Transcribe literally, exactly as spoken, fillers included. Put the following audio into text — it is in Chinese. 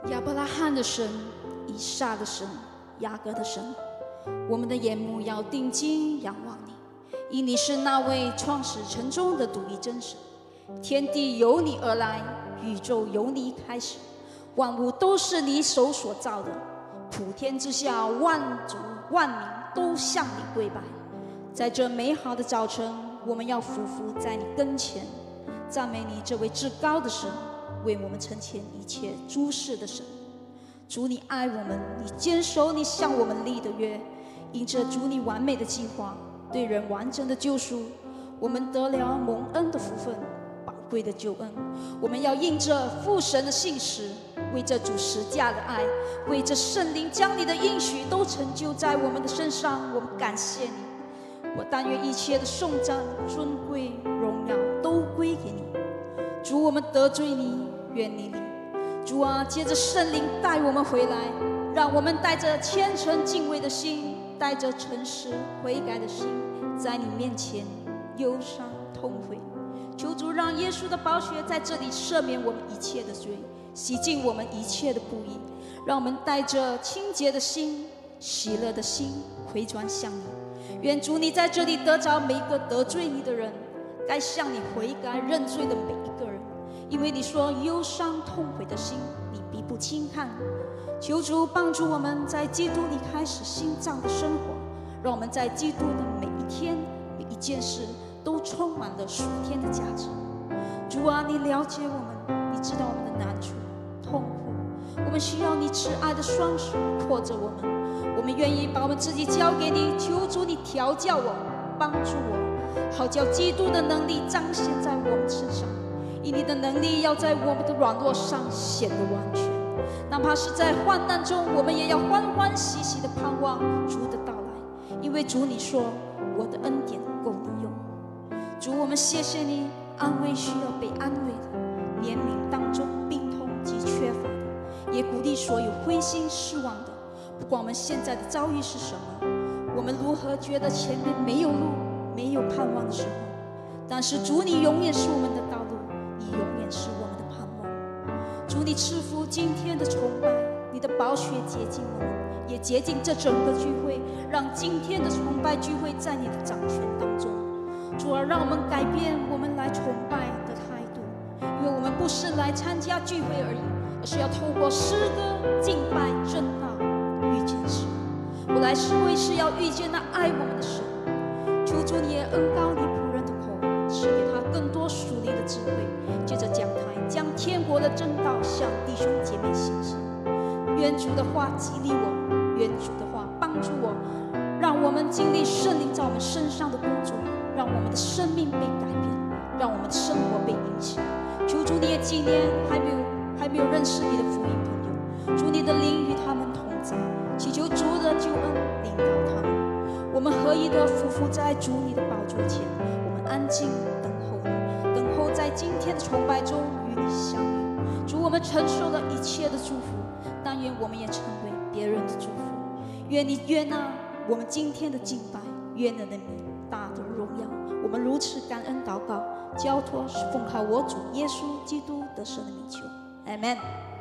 亚伯拉罕的神，以撒的神，雅各的神，我们的眼目要定睛仰望你，因你是那位创始成终的独一真神。天地由你而来，宇宙由你开始，万物都是你手所造的，普天之下万族万民都向你跪拜。在这美好的早晨，我们要匍匐在你跟前，赞美你这位至高的神，为我们成全一切诸事的神。主，你爱我们，你坚守你向我们立的约，因着主你完美的计划，对人完整的救赎，我们得了蒙恩的福分，宝贵的救恩。我们要应着父神的信实，为这主十架的爱，为这圣灵将你的应许都成就在我们的身上，我们感谢你。我但愿一切的颂赞、尊贵、荣耀都归给你。主，我们得罪你，远离你。主啊，借着圣灵带我们回来，让我们带着虔诚敬畏的心，带着诚实悔改的心，在你面前忧伤痛悔。求主让耶稣的宝血在这里赦免我们一切的罪，洗净我们一切的不义，让我们带着清洁的心、喜乐的心回转向你。愿主你在这里得着每一个得罪你的人，该向你悔改认罪的每一个人，因为你说忧伤痛悔的心你必不轻看。求主帮助我们在基督里开始新造的生活，让我们在基督的每一天每一件事都充满了属天的价值。主啊，你了解我们，你知道我们的难处痛苦，我们需要你慈爱的双手托着我们，我们愿意把我们自己交给你。求主你调教我，帮助我，好叫基督的能力彰显在我们身上，以你的能力要在我们的软弱上显得完全。哪怕是在患难中，我们也要欢欢喜喜地盼望主的到来，因为主你说我的恩典够你用。主，我们谢谢你安慰需要被安慰的，怜悯当中病痛及缺乏的，也鼓励所有灰心失望的。不管我们现在的遭遇是什么，我们如何觉得前面没有路没有盼望的时候，但是主你永远是我们的道路，你永远是我们的盼望。主，你赐福今天的崇拜，你的宝血洁净我们，也洁净这整个聚会，让今天的崇拜聚会在你的掌权当中。主啊，让我们改变我们来崇拜的态度，因为我们不是来参加聚会而已，而是要透过诗歌敬拜正道遇见神。我来是为是要遇见那爱我们的神。求主你也恩膏你仆人的口，赐给他更多属灵的智慧，借着讲台将天国的真道向弟兄姐妹显示。愿主的话激励我，愿主的话帮助我，让我们经历圣灵在我们身上的工作，让我们的生命被改变，让我们的生活被影响。求主你也纪念还没有还没有认识你的福音朋友，主你的灵与他们同在，祈求主的救恩领导他们。我们合一的匍匐在主你的宝座前，我们安静等候你，等候在今天的崇拜中与你相遇。主，我们承受了一切的祝福，但愿我们也成为别人的祝福。愿你悦纳我们今天的敬拜，愿你的名大的荣耀。我们如此感恩祷告，交托是奉靠我主耶稣基督得胜的名求，阿们。